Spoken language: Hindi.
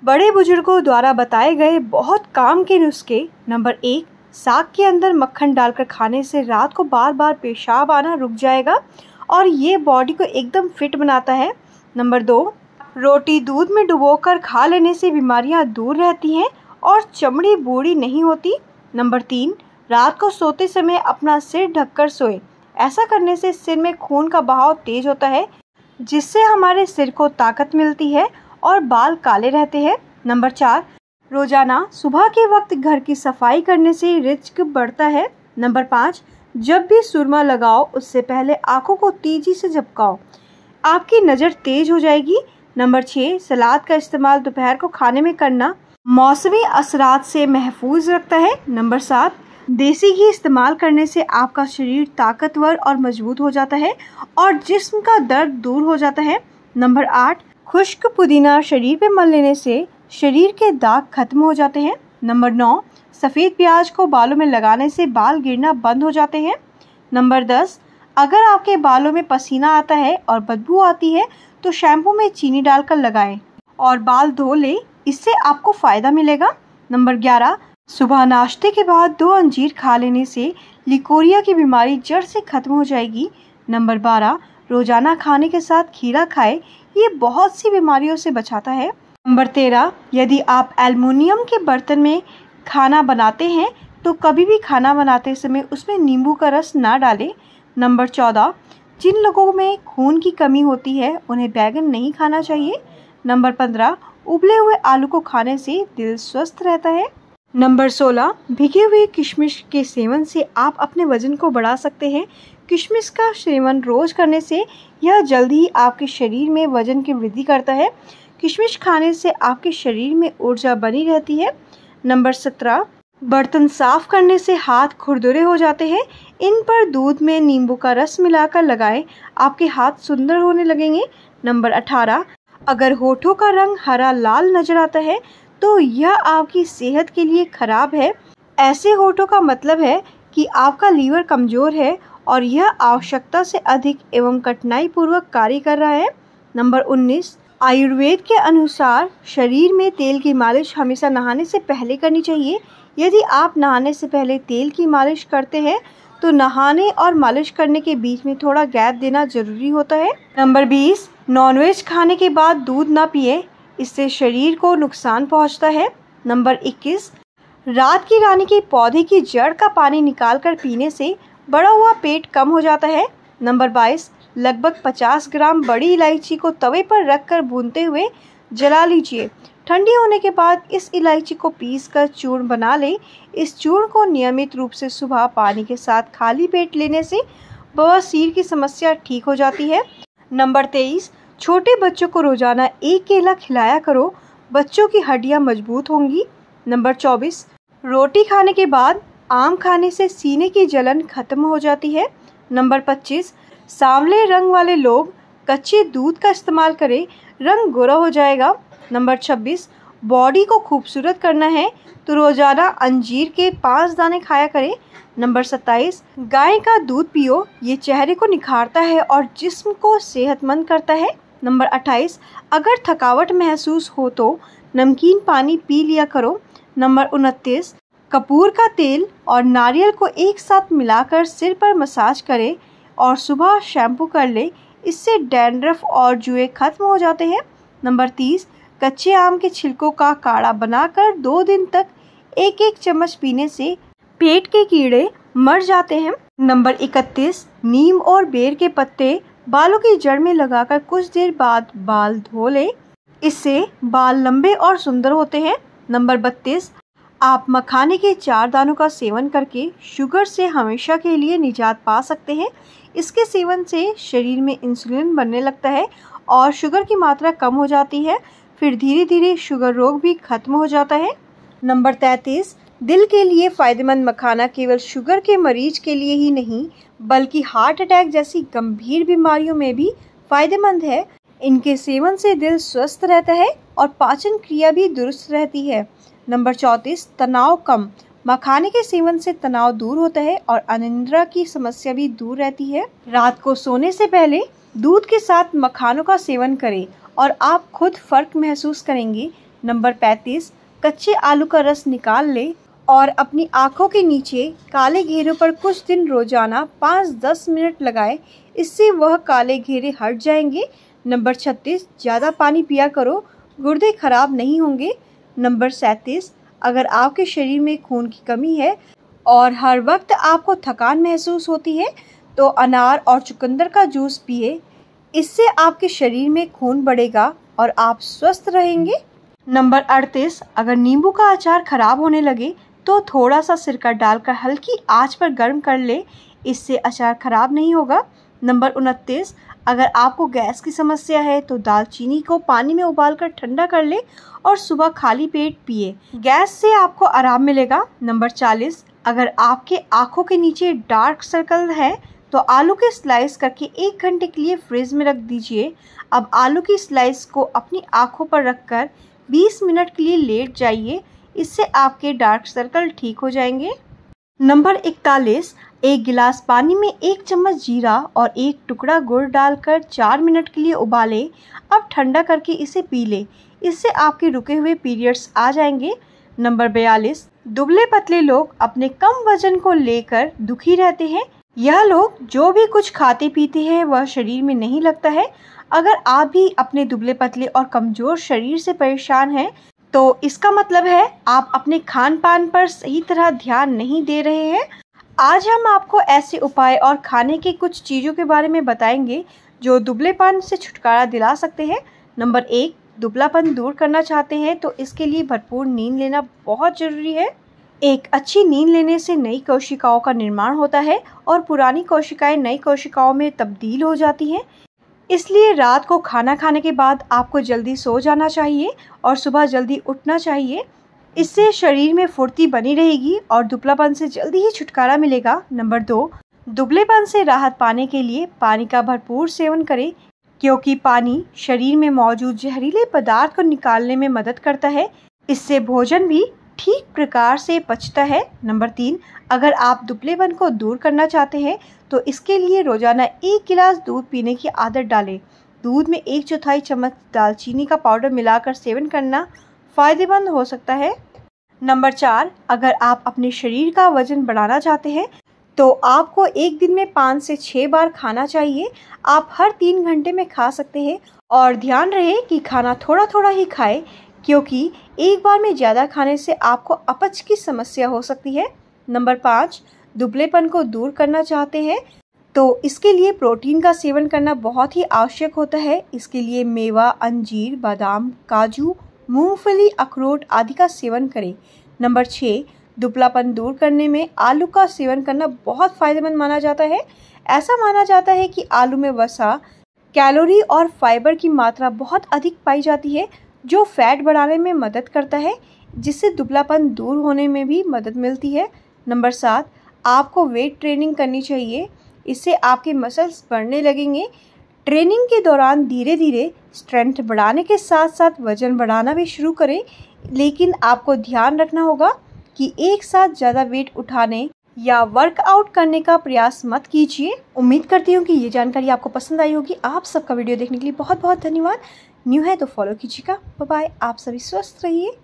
बड़े बुजुर्गों द्वारा बताए गए बहुत काम के नुस्खे। नंबर 1, साग के अंदर मक्खन डालकर खाने से रात को बार बार पेशाब आना रुक जाएगा और ये बॉडी को एकदम फिट बनाता है। नंबर 2, रोटी दूध में डुबोकर खा लेने से बीमारियां दूर रहती हैं और चमड़ी बूढ़ी नहीं होती। नंबर 3, रात को सोते समय अपना सिर ढककर सोए। ऐसा करने से सिर में खून का बहाव तेज होता है, जिससे हमारे सिर को ताकत मिलती है और बाल काले रहते हैं। नंबर 4, रोजाना सुबह के वक्त घर की सफाई करने से रिज्क बढ़ता है। नंबर 5, जब भी सुरमा लगाओ उससे पहले आंखों को तेजी से झपकाओ, आपकी नज़र तेज हो जाएगी। नंबर 6, सलाद का इस्तेमाल दोपहर को खाने में करना मौसमी असरात से महफूज रखता है। नंबर 7, देसी घी इस्तेमाल करने से आपका शरीर ताकतवर और मजबूत हो जाता है और जिस्म का दर्द दूर हो जाता है। नंबर 8, खुश्क पुदीना शरीर पे मल लेने से शरीर के दाग खत्म हो जाते हैं। नंबर 9, सफ़ेद प्याज को बालों में लगाने से बाल गिरना बंद हो जाते हैं। नंबर 10, अगर आपके बालों में पसीना आता है और बदबू आती है तो शैम्पू में चीनी डालकर लगाएं और बाल धो लें, इससे आपको फ़ायदा मिलेगा। नंबर 11, सुबह नाश्ते के बाद 2 अंजीर खा लेने से लिकोरिया की बीमारी जड़ से खत्म हो जाएगी। नंबर 12, रोजाना खाने के साथ खीरा खाएं, ये बहुत सी बीमारियों से बचाता है। नंबर 13, यदि आप एल्युमिनियम के बर्तन में खाना बनाते हैं तो कभी भी खाना बनाते समय उसमें नींबू का रस ना डालें। नंबर 14, जिन लोगों में खून की कमी होती है उन्हें बैगन नहीं खाना चाहिए। नंबर 15, उबले हुए आलू को खाने से दिल स्वस्थ रहता है। नंबर 16, भिगे हुए किशमिश के सेवन से आप अपने वजन को बढ़ा सकते हैं। किशमिश का सेवन रोज करने से यह जल्दी ही आपके शरीर में वजन की वृद्धि करता है। किशमिश खाने से आपके शरीर में ऊर्जा बनी रहती है। नंबर 17, बर्तन साफ करने से हाथ खुरदुरे हो जाते हैं, इन पर दूध में नींबू का रस मिलाकर लगाएं, आपके हाथ सुंदर होने लगेंगे। नंबर 18, अगर होठों का रंग हरा लाल नजर आता है तो यह आपकी सेहत के लिए खराब है। ऐसे होठों का मतलब है कि आपका लीवर कमजोर है और यह आवश्यकता से अधिक एवं कठिनाई पूर्वक कार्य कर रहा है। नंबर 19, आयुर्वेद के अनुसार शरीर में तेल की मालिश हमेशा नहाने से पहले करनी चाहिए। यदि आप नहाने से पहले तेल की मालिश करते हैं तो नहाने और मालिश करने के बीच में थोड़ा गैप देना जरूरी होता है। नंबर 20, नॉनवेज खाने के बाद दूध ना पिए, इससे शरीर को नुकसान पहुंचता है। नंबर 21, रात की रानी के पौधे की जड़ का पानी निकालकर पीने से बढ़ा हुआ पेट कम हो जाता है। नंबर 22, लगभग 50 ग्राम बड़ी इलायची को तवे पर रखकर भूनते हुए जला लीजिए। ठंडी होने के बाद इस इलायची को पीसकर चूर्ण बना लें। इस चूर्ण को नियमित रूप से सुबह पानी के साथ खाली पेट लेने से बवासीर की समस्या ठीक हो जाती है। नंबर 23, छोटे बच्चों को रोजाना 1 केला खिलाया करो, बच्चों की हड्डियां मजबूत होंगी। नंबर 24, रोटी खाने के बाद आम खाने से सीने की जलन खत्म हो जाती है। नंबर 25, सांवले रंग वाले लोग कच्चे दूध का इस्तेमाल करें, रंग गोरा हो जाएगा। नंबर 26, बॉडी को खूबसूरत करना है तो रोजाना अंजीर के 5 दाने खाया करें। नंबर 27, गाय का दूध पियो, ये चेहरे को निखारता है और जिस्म को सेहतमंद करता है। नंबर 28, अगर थकावट महसूस हो तो नमकीन पानी पी लिया करो। नंबर 29, कपूर का तेल और नारियल को एक साथ मिलाकर सिर पर मसाज करें और सुबह शैम्पू कर ले, इससे डैंड्रफ और जुए खत्म हो जाते हैं। नंबर 30, कच्चे आम के छिलकों का काढ़ा बनाकर 2 दिन तक 1-1 चम्मच पीने से पेट के कीड़े मर जाते हैं। नंबर 31, नीम और बेर के पत्ते बालों की जड़ में लगाकर कुछ देर बाद बाल धो लें, इससे बाल लंबे और सुंदर होते हैं। नंबर 32, आप मखाने के 4 दानों का सेवन करके शुगर से हमेशा के लिए निजात पा सकते हैं। इसके सेवन से शरीर में इंसुलिन बनने लगता है और शुगर की मात्रा कम हो जाती है, फिर धीरे धीरे शुगर रोग भी खत्म हो जाता है। नंबर 33, दिल के लिए फ़ायदेमंद मखाना केवल शुगर के मरीज के लिए ही नहीं बल्कि हार्ट अटैक जैसी गंभीर बीमारियों में भी फ़ायदेमंद है। इनके सेवन से दिल स्वस्थ रहता है और पाचन क्रिया भी दुरुस्त रहती है। नंबर 34, तनाव कम, मखाने के सेवन से तनाव दूर होता है और अनिद्रा की समस्या भी दूर रहती है। रात को सोने से पहले दूध के साथ मखानों का सेवन करें और आप खुद फर्क महसूस करेंगे। नंबर 35, कच्चे आलू का रस निकाल ले और अपनी आँखों के नीचे काले घेरों पर कुछ दिन रोजाना 5-10 मिनट लगाए, इससे वह काले घेरे हट जाएंगे। नंबर 36, ज़्यादा पानी पिया करो, गुर्दे खराब नहीं होंगे। नंबर 37, अगर आपके शरीर में खून की कमी है और हर वक्त आपको थकान महसूस होती है तो अनार और चुकंदर का जूस पिए, इससे आपके शरीर में खून बढ़ेगा और आप स्वस्थ रहेंगे। नंबर 38, अगर नींबू का अचार खराब होने लगे तो थोड़ा सा सिरका डालकर हल्की आंच पर गर्म कर ले, इससे अचार खराब नहीं होगा। नंबर 29, अगर आपको गैस की समस्या है तो दालचीनी को पानी में उबालकर ठंडा कर ले और सुबह खाली पेट पिए, गैस से आपको आराम मिलेगा। नंबर 40, अगर आपके आँखों के नीचे डार्क सर्कल है तो आलू के स्लाइस करके 1 घंटे के लिए फ्रिज में रख दीजिए। अब आलू की स्लाइस को अपनी आँखों पर रखकर 20 मिनट के लिए लेट जाइए, इससे आपके डार्क सर्कल ठीक हो जाएंगे। नंबर 41, 1 गिलास पानी में 1 चम्मच जीरा और 1 टुकड़ा गुड़ डालकर 4 मिनट के लिए उबाले, अब ठंडा करके इसे पी ले, इससे आपके रुके हुए पीरियड्स आ जाएंगे। नंबर 42, दुबले पतले लोग अपने कम वजन को लेकर दुखी रहते हैं। यह लोग जो भी कुछ खाते पीते हैं वह शरीर में नहीं लगता है। अगर आप भी अपने दुबले पतले और कमज़ोर शरीर से परेशान हैं तो इसका मतलब है आप अपने खान पान पर सही तरह ध्यान नहीं दे रहे हैं। आज हम आपको ऐसे उपाय और खाने की कुछ चीज़ों के बारे में बताएंगे जो दुबलेपन से छुटकारा दिला सकते हैं। नंबर 1, दुबलापन दूर करना चाहते हैं तो इसके लिए भरपूर नींद लेना बहुत ज़रूरी है। एक अच्छी नींद लेने से नई कोशिकाओं का निर्माण होता है और पुरानी कोशिकाएं नई कोशिकाओं में तब्दील हो जाती हैं। इसलिए रात को खाना खाने के बाद आपको जल्दी सो जाना चाहिए और सुबह जल्दी उठना चाहिए, इससे शरीर में फुर्ती बनी रहेगी और दुबलापन से जल्दी ही छुटकारा मिलेगा। नंबर 2, दुबलेपन से राहत पाने के लिए पानी का भरपूर सेवन करें, क्योंकि पानी शरीर में मौजूद जहरीले पदार्थ को निकालने में मदद करता है, इससे भोजन भी ठीक प्रकार से पचता है। नंबर 3, अगर आप दुबलेपन को दूर करना चाहते हैं तो इसके लिए रोजाना 1 गिलास दूध पीने की आदत डालें। दूध में 1/4 चम्मच दालचीनी का पाउडर मिलाकर सेवन करना फ़ायदेमंद हो सकता है। नंबर 4, अगर आप अपने शरीर का वजन बढ़ाना चाहते हैं तो आपको एक दिन में 5 से 6 बार खाना चाहिए। आप हर 3 घंटे में खा सकते हैं और ध्यान रहे कि खाना थोड़ा थोड़ा ही खाएं, क्योंकि एक बार में ज़्यादा खाने से आपको अपच की समस्या हो सकती है। नंबर 5, दुबलेपन को दूर करना चाहते हैं तो इसके लिए प्रोटीन का सेवन करना बहुत ही आवश्यक होता है। इसके लिए मेवा, अंजीर, बादाम, काजू, मूंगफली, अखरोट आदि का सेवन करें। नंबर 6, दुबलापन दूर करने में आलू का सेवन करना बहुत फ़ायदेमंद माना जाता है। ऐसा माना जाता है कि आलू में वसा, कैलोरी और फाइबर की मात्रा बहुत अधिक पाई जाती है, जो फैट बढ़ाने में मदद करता है, जिससे दुबलापन दूर होने में भी मदद मिलती है। नंबर 7, आपको वेट ट्रेनिंग करनी चाहिए, इससे आपके मसल्स बढ़ने लगेंगे। ट्रेनिंग के दौरान धीरे धीरे स्ट्रेंथ बढ़ाने के साथ साथ वजन बढ़ाना भी शुरू करें, लेकिन आपको ध्यान रखना होगा कि एक साथ ज़्यादा वेट उठाने या वर्कआउट करने का प्रयास मत कीजिए। उम्मीद करती हूँ कि ये जानकारी आपको पसंद आई होगी। आप सबका वीडियो देखने के लिए बहुत बहुत धन्यवाद। न्यू है तो फॉलो कीजिएगा। Bye bye. आप सभी स्वस्थ रहिए।